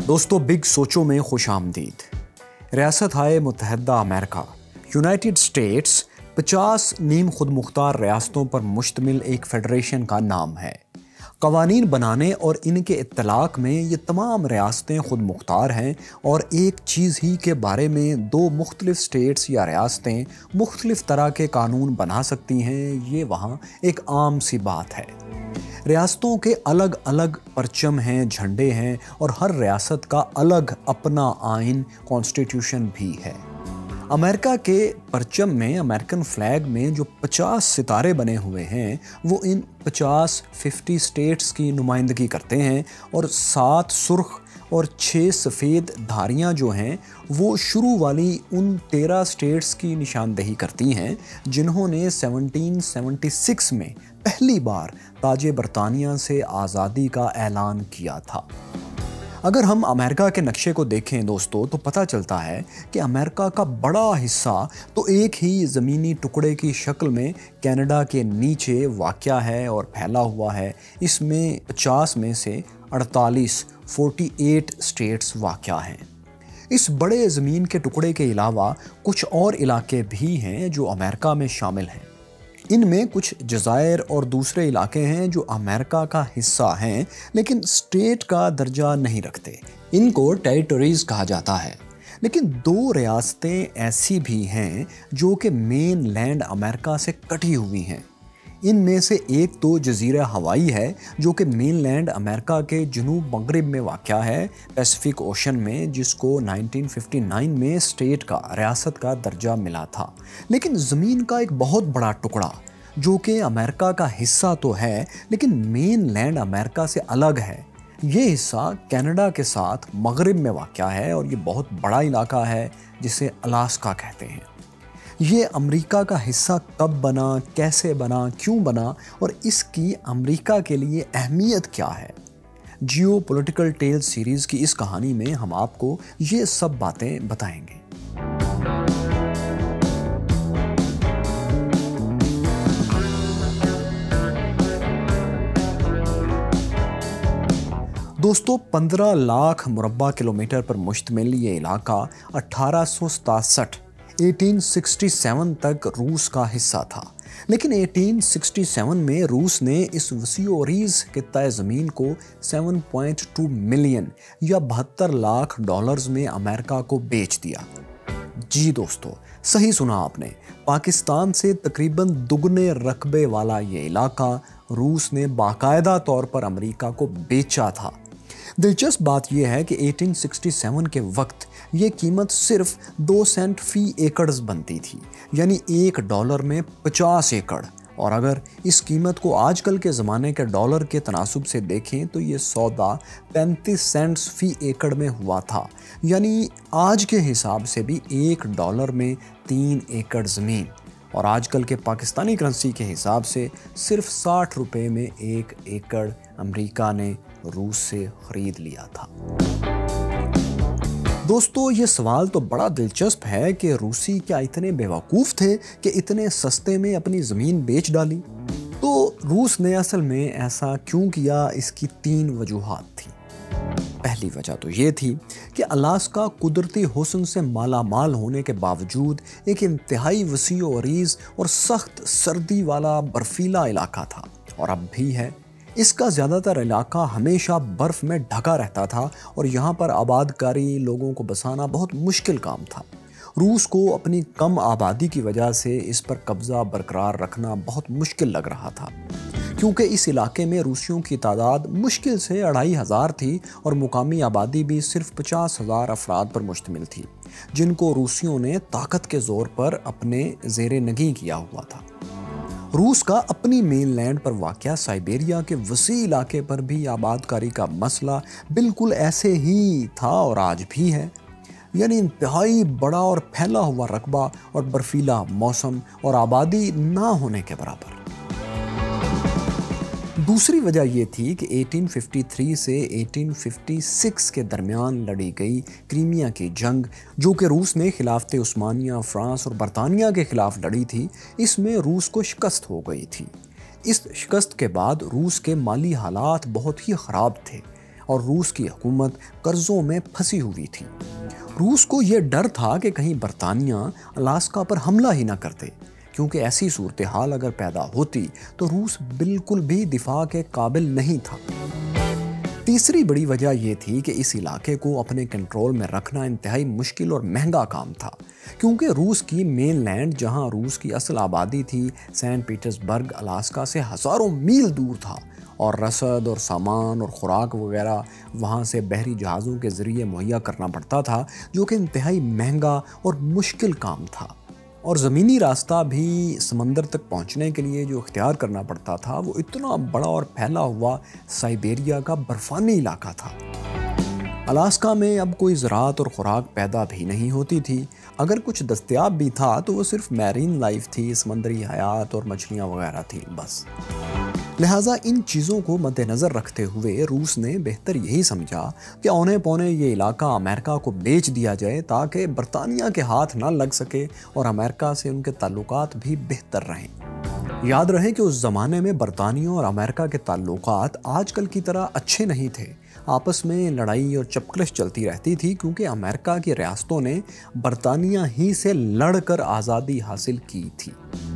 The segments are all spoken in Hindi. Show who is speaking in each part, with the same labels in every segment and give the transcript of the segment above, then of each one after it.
Speaker 1: दोस्तों, बिग सोचो में खुश आमदीद। रियासत हाय मुत्तहदा अमेरिका यूनाइटेड स्टेट्स 50 नीम खुद मुख्तार रियासतों पर मुश्तमिल एक फेडरेशन का नाम है। कवानीन बनाने और इनके इत्तलाक में ये तमाम रियासतें खुद मुख्तार हैं और एक चीज़ ही के बारे में दो मुख्तलिफ स्टेट्स या रियासतें मुख्तलिफ तरह के कानून बना सकती हैं, ये वहाँ एक आम सी बात है। रियासतों के अलग अलग परचम हैं, झंडे हैं और हर रियासत का अलग अपना आइन कॉन्स्टिट्यूशन भी है। अमेरिका के परचम में, अमेरिकन फ्लैग में जो 50 सितारे बने हुए हैं वो इन 50 स्टेट्स की नुमाइंदगी करते हैं और 7 सुर्ख और 6 सफ़ेद धारियां जो हैं वो शुरू वाली उन 13 स्टेट्स की निशानदेही करती हैं जिन्होंने 1776 में पहली बार ताजे बरतानिया से आज़ादी का ऐलान किया था। अगर हम अमेरिका के नक्शे को देखें दोस्तों, तो पता चलता है कि अमेरिका का बड़ा हिस्सा तो एक ही ज़मीनी टुकड़े की शक्ल में कनाडा के नीचे वाक़या है और फैला हुआ है। इसमें 50 में से 48 स्टेट्स वाक़या हैं। इस बड़े ज़मीन के टुकड़े के अलावा कुछ और इलाके भी हैं जो अमेरिका में शामिल हैं। इनमें कुछ जज़ायर और दूसरे इलाके हैं जो अमेरिका का हिस्सा हैं लेकिन स्टेट का दर्जा नहीं रखते। इनको टेरिटरीज कहा जाता है। लेकिन 2 रियासतें ऐसी भी हैं जो कि मेन लैंड अमेरिका से कटी हुई हैं। इनमें से एक तो जज़ीरा हवाई है जो कि मेनलैंड अमेरिका के जनूब मगरिब में वाक़या है, पैसिफिक ओशन में, जिसको 1959 में स्टेट का, रियासत का दर्जा मिला था। लेकिन ज़मीन का एक बहुत बड़ा टुकड़ा जो कि अमेरिका का हिस्सा तो है लेकिन मेनलैंड अमेरिका से अलग है, ये हिस्सा कनाडा के साथ मगरिब में वाक़या है और ये बहुत बड़ा इलाका है जिसे अलास्का कहते हैं। ये अमेरिका का हिस्सा कब बना, कैसे बना, क्यों बना और इसकी अमेरिका के लिए अहमियत क्या है? जियो पॉलिटिकल टेल्स सीरीज़ की इस कहानी में हम आपको ये सब बातें बताएंगे। दोस्तों, 15 लाख मुरब्बा किलोमीटर पर मुश्तमिल ये इलाका 1867 तक रूस का हिस्सा था। लेकिन 1867 में रूस ने इस वसीओरीज खित्ता ज़मीन को 7.2 मिलियन या 72 लाख डॉलर्स में अमेरिका को बेच दिया। जी दोस्तों, सही सुना आपने। पाकिस्तान से तकरीबन दुगने रकबे वाला ये इलाका रूस ने बाकायदा तौर पर अमेरिका को बेचा था। दिलचस्प बात यह है कि 1867 के वक्त ये कीमत सिर्फ 2 सेंट फी एकड़ बनती थी, यानी $1 में 50 एकड़। और अगर इस कीमत को आजकल के ज़माने के डॉलर के तनासुब से देखें तो ये सौदा 35 सेंट्स फी एकड़ में हुआ था, यानी आज के हिसाब से भी $1 में 3 एकड़ ज़मीन। और आजकल के पाकिस्तानी करेंसी के हिसाब से सिर्फ 60 रुपये में 1 एकड़ अमेरिका ने रूस से खरीद लिया था। दोस्तों, ये सवाल तो बड़ा दिलचस्प है कि रूसी क्या इतने बेवकूफ़ थे कि इतने सस्ते में अपनी ज़मीन बेच डाली? तो रूस ने असल में ऐसा क्यों किया, इसकी 3 वजूहात थी। पहली वजह तो ये थी कि अलास्का कुदरती हुस्न से माला माल होने के बावजूद एक इंतहाई वसी और अरीज़ और सख्त सर्दी वाला बर्फीला इलाका था और अब भी है। इसका ज़्यादातर इलाका हमेशा बर्फ़ में ढका रहता था और यहाँ पर आबादकारी, लोगों को बसाना बहुत मुश्किल काम था। रूस को अपनी कम आबादी की वजह से इस पर कब्ज़ा बरकरार रखना बहुत मुश्किल लग रहा था, क्योंकि इस इलाके में रूसियों की तादाद मुश्किल से 2500 थी और मुकामी आबादी भी सिर्फ 50,000 अफराद पर मुश्तमिल थी, जिनको रूसियों ने ताकत के ज़ोर पर अपने ज़ेरे नगी किया हुआ था। रूस का अपनी मेनलैंड पर वाक़या साइबेरिया के वसी इलाके पर भी आबादकारी का मसला बिल्कुल ऐसे ही था और आज भी है, यानी इंतहाई बड़ा और फैला हुआ रकबा और बर्फीला मौसम और आबादी ना होने के बराबर। दूसरी वजह ये थी कि 1853 से 1856 के दरमियान लड़ी गई क्रीमिया की जंग, जो कि रूस ने खिलाफत उस्मानिया, फ्रांस और बरतानिया के खिलाफ लड़ी थी, इसमें रूस को शिकस्त हो गई थी। इस शिकस्त के बाद रूस के माली हालात बहुत ही ख़राब थे और रूस की हुकूमत कर्जों में फंसी हुई थी। रूस को यह डर था कि कहीं बरतानिया अलास्का पर हमला ही न करते, क्योंकि ऐसी सूरत हाल अगर पैदा होती तो रूस बिल्कुल भी दिफा के काबिल नहीं था। तीसरी बड़ी वजह यह थी कि इस इलाके को अपने कंट्रोल में रखना इंतहाई मुश्किल और महंगा काम था, क्योंकि रूस की मेनलैंड, जहां रूस की असल आबादी थी, सेंट पीटर्सबर्ग अलास्का से हज़ारों मील दूर था और रसद और सामान और खुराक वगैरह वहां से बहरी जहाज़ों के ज़रिए मुहैया करना पड़ता था, जो कि इंतहाई महंगा और मुश्किल काम था। और ज़मीनी रास्ता भी समंदर तक पहुंचने के लिए जो इख्तियार करना पड़ता था, वो इतना बड़ा और फैला हुआ साइबेरिया का बर्फानी इलाका था। अलास्का में अब कोई ज़राअत और खुराक पैदा भी नहीं होती थी। अगर कुछ दस्तयाब भी था तो वो सिर्फ मैरीन लाइफ थी, समंदरी हयात और मछलियाँ वगैरह थी बस। लिहाजा इन चीज़ों को मद्देनज़र रखते हुए रूस ने बेहतर यही समझा कि औने पौने ये इलाका अमेरिका को बेच दिया जाए, ताकि बरतानिया के हाथ ना लग सके और अमेरिका से उनके ताल्लुकात भी बेहतर रहें। याद रहे कि उस ज़माने में बरतानिया और अमेरिका के ताल्लुकात आजकल की तरह अच्छे नहीं थे। आपस में लड़ाई और चपकलश चलती रहती थी, क्योंकि अमेरिका की रियासतों ने बरतानिया ही से लड़कर आज़ादी हासिल की थी।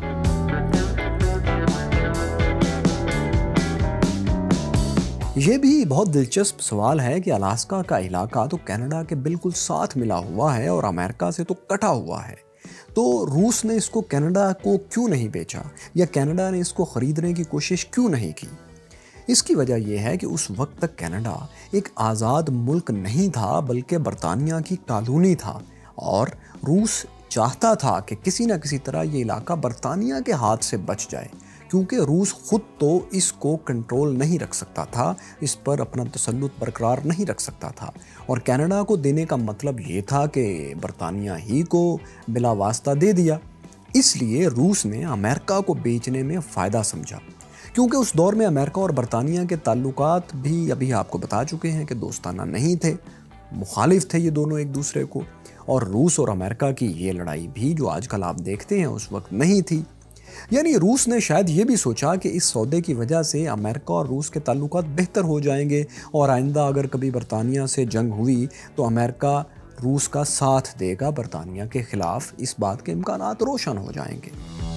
Speaker 1: ये भी बहुत दिलचस्प सवाल है कि अलास्का का इलाका तो कनाडा के बिल्कुल साथ मिला हुआ है और अमेरिका से तो कटा हुआ है, तो रूस ने इसको कनाडा को क्यों नहीं बेचा या कनाडा ने इसको खरीदने की कोशिश क्यों नहीं की? इसकी वजह यह है कि उस वक्त तक कनाडा एक आज़ाद मुल्क नहीं था, बल्कि बरतानिया की कॉलोनी था और रूस चाहता था कि किसी न किसी तरह ये इलाका बरतानिया के हाथ से बच जाए, क्योंकि रूस खुद तो इसको कंट्रोल नहीं रख सकता था, इस पर अपना तसल्लुत बरकरार नहीं रख सकता था। और कनाडा को देने का मतलब ये था कि बरतानिया ही को बिला वास्ता दे दिया। इसलिए रूस ने अमेरिका को बेचने में फ़ायदा समझा, क्योंकि उस दौर में अमेरिका और बरतानिया के ताल्लुकात भी अभी आपको बता चुके हैं कि दोस्ताना नहीं थे, मुखालिफ थे ये दोनों एक दूसरे को। और रूस और अमेरिका की ये लड़ाई भी जो आजकल आप देखते हैं उस वक्त नहीं थी। यानी रूस ने शायद ये भी सोचा कि इस सौदे की वजह से अमेरिका और रूस के ताल्लुकात बेहतर हो जाएंगे और आइंदा अगर कभी बरतानिया से जंग हुई तो अमेरिका रूस का साथ देगा बरतानिया के खिलाफ, इस बात के इम्कानात रोशन हो जाएंगे।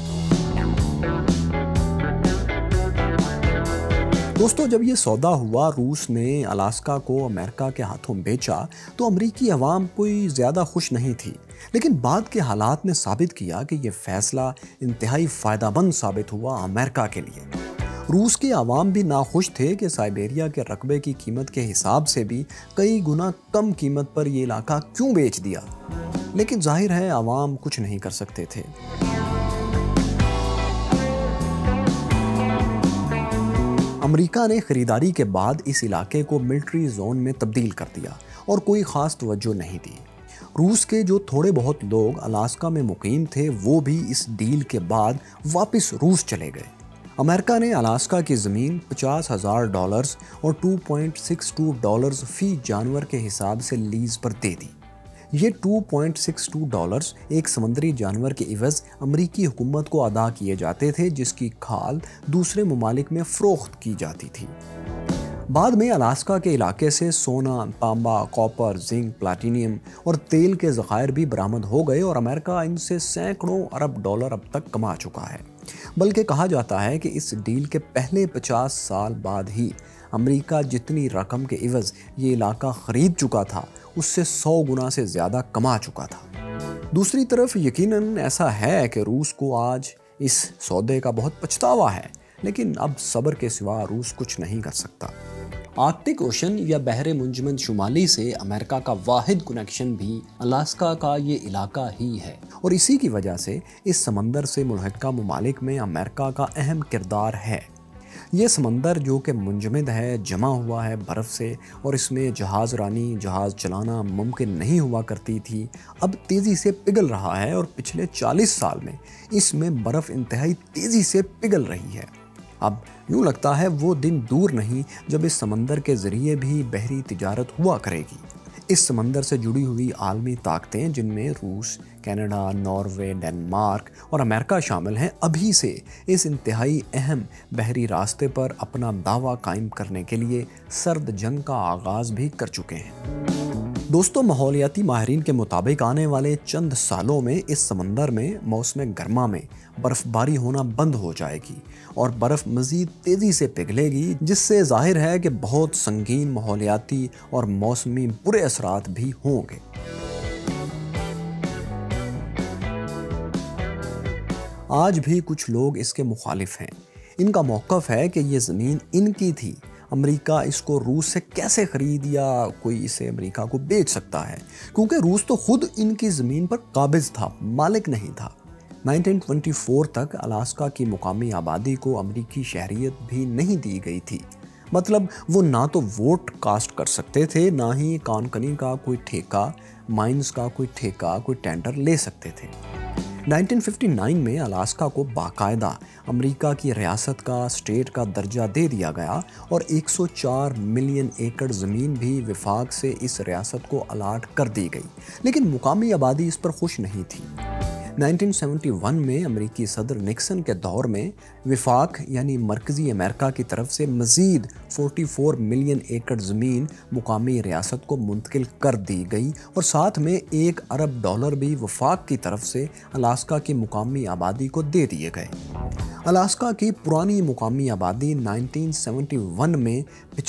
Speaker 1: दोस्तों, जब ये सौदा हुआ, रूस ने अलास्का को अमेरिका के हाथों बेचा, तो अमरीकी अवाम कोई ज़्यादा खुश नहीं थी। लेकिन बाद के हालात ने साबित किया कि यह फैसला इंतहाई फ़ायदेमंद साबित हुआ अमेरिका के लिए। रूस के अवाम भी नाखुश थे कि साइबेरिया के रकबे की कीमत के हिसाब से भी कई गुना कम कीमत पर यह इलाका क्यों बेच दिया। लेकिन जाहिर है अवाम कुछ नहीं कर सकते थे। अमेरिका ने खरीदारी के बाद इस इलाके को मिलिट्री जोन में तब्दील कर दिया और कोई ख़ास तवज्जो नहीं दी। रूस के जो थोड़े बहुत लोग अलास्का में मुकीम थे, वो भी इस डील के बाद वापस रूस चले गए। अमेरिका ने अलास्का की ज़मीन $50,000 और $2.62 फ़ी जानवर के हिसाब से लीज़ पर दे दी। ये $2.62 एक समुद्री जानवर के इवज़ अमरीकी हुकूमत को अदा किए जाते थे, जिसकी खाल दूसरे ममालिक में फ़रोख्त की जाती थी। बाद में अलास्का के इलाके से सोना, तांबा, कॉपर, जिंक, प्लाटिनियम और तेल के ज़खायर भी बरामद हो गए और अमेरिका इनसे सैकड़ों अरब डॉलर अब तक कमा चुका है। बल्कि कहा जाता है कि इस डील के पहले 50 साल बाद ही अमेरिका जितनी रकम के इवज़ ये इलाका ख़रीद चुका था, उससे 100 गुना से ज़्यादा कमा चुका था। दूसरी तरफ यकीनन ऐसा है कि रूस को आज इस सौदे का बहुत पछतावा है, लेकिन अब सब्र के सिवा रूस कुछ नहीं कर सकता। आर्कटिक ओशन या बहरे मुंजमद शुमाली से अमेरिका का वाहिद कनेक्शन भी अलास्का का ये इलाका ही है और इसी की वजह से इस समंदर से मुल्हका ममालिक में अमेरिका का अहम किरदार है। ये समंदर जो कि मुंजमद है, जमा हुआ है बर्फ़ से और इसमें जहाज़ रानी जहाज़ चलाना मुमकिन नहीं हुआ करती थी, अब तेज़ी से पिघल रहा है और पिछले 40 साल में इसमें बर्फ़ इंतहाई तेज़ी से पिघल रही है। अब यूँ लगता है वो दिन दूर नहीं जब इस समंदर के ज़रिए भी बहरी तिजारत हुआ करेगी। इस समंदर से जुड़ी हुई आलमी ताकतें, जिनमें रूस, कनाडा, नॉर्वे, डेनमार्क और अमेरिका शामिल हैं, अभी से इस इंतहाई अहम बहरी रास्ते पर अपना दावा कायम करने के लिए सर्द जंग का आगाज़ भी कर चुके हैं। दोस्तों, माहौलियाती माहिरीन के मुताबिक आने वाले चंद सालों में इस समंदर में मौसम गर्मा में बर्फबारी होना बंद हो जाएगी और बर्फ़ मज़ीद तेज़ी से पिघलेगी, जिससे जाहिर है कि बहुत संगीन माहौलियाती और मौसमी बुरे असरात भी होंगे। आज भी कुछ लोग इसके मुखालिफ हैं। इनका मौक़िफ़ है कि ये ज़मीन इनकी थी, अमेरिका इसको रूस से कैसे ख़रीद या कोई इसे अमेरिका को बेच सकता है, क्योंकि रूस तो खुद इनकी ज़मीन पर काबिज़ था, मालिक नहीं था। 1924 तक अलास्का की मुकामी आबादी को अमेरिकी शहरियत भी नहीं दी गई थी। मतलब वो ना तो वोट कास्ट कर सकते थे, ना ही कानूनी का कोई ठेका, माइंस का कोई ठेका, कोई टेंडर ले सकते थे। 1959 में अलास्का को बाकायदा अमेरिका की रियासत का, स्टेट का दर्जा दे दिया गया और 104 मिलियन एकड़ ज़मीन भी विफाक से इस रियासत को अलाट कर दी गई, लेकिन मुकामी आबादी इस पर खुश नहीं थी। 1971 में अमेरिकी सदर निक्सन के दौर में विफाक यानी मरकज़ी अमेरिका की तरफ से मज़ीद 44 मिलियन एकड़ ज़मीन मुकामी रियासत को मुंतकिल कर दी गई और साथ में $1 अरब भी वफाक की तरफ से अलास्का की मुकामी आबादी को दे दिए गए। अलास्का की पुरानी मुकामी आबादी 1971 में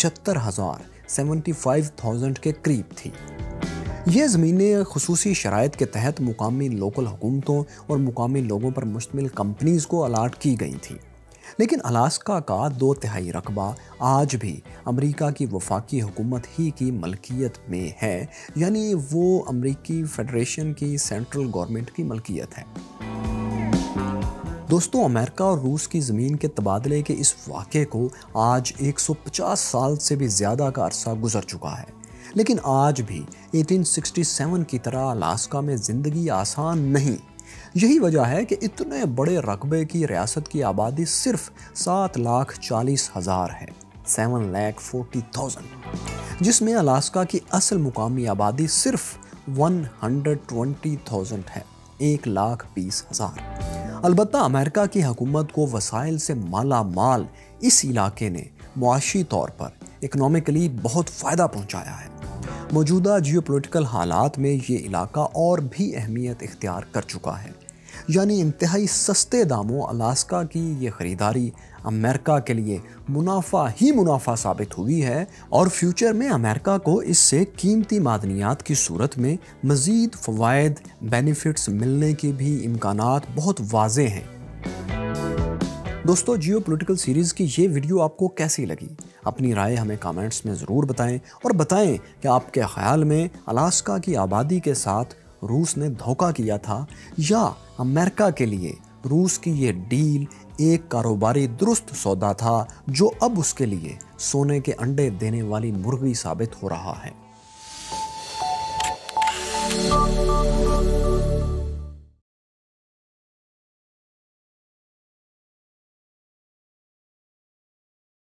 Speaker 1: 75,000 के करीब थी। ये ज़मीनें खुसूसी शराइत के तहत मुकामी लोकल हुकूमतों और मुकामी लोगों पर मुश्तमिल कंपनीज़ को अलाट की गई थी। लेकिन अलास्का का 2/3 रकबा आज भी अमेरिका की वफाकी हुकूमत ही की मलकियत में है, यानी वो अमेरिकी फेडरेशन की सेंट्रल गवर्नमेंट की मलकियत है। दोस्तों, अमेरिका और रूस की ज़मीन के तबादले के इस वाक़े को आज 150 साल से भी ज़्यादा का अरसा गुजर चुका है, लेकिन आज भी 1867 की तरह अलास्का में ज़िंदगी आसान नहीं। यही वजह है कि इतने बड़े रकबे की रियासत की आबादी सिर्फ 7,40,000 है, 7,40,000, जिसमें अलास्का की असल मुकामी आबादी सिर्फ 120,000 है, 1,20,000। अलबत्ता अमेरिका की हुकूमत को वसाइल से माला माल इस इलाके ने मुआशी तौर पर इकनॉमिकली बहुत फ़ायदा पहुंचाया है। मौजूदा जियोपॉलिटिकल हालात में ये इलाका और भी अहमियत इख्तियार कर चुका है, यानी इंतहाई सस्ते दामों अलास्का की ये ख़रीदारी अमेरिका के लिए मुनाफा ही मुनाफा साबित हुई है और फ्यूचर में अमेरिका को इससे कीमती मादनियात की सूरत में मज़ीद फ़वाइद, बेनिफिट्स मिलने के भी इम्कानात बहुत वाज़े हैं। दोस्तों, जियोपॉलिटिकल सीरीज़ की ये वीडियो आपको कैसी लगी? अपनी राय हमें कमेंट्स में ज़रूर बताएं और बताएं कि आपके ख्याल में अलास्का की आबादी के साथ रूस ने धोखा किया था या अमेरिका के लिए रूस की ये डील एक कारोबारी दुरुस्त सौदा था जो अब उसके लिए सोने के अंडे देने वाली मुर्गी साबित हो रहा है।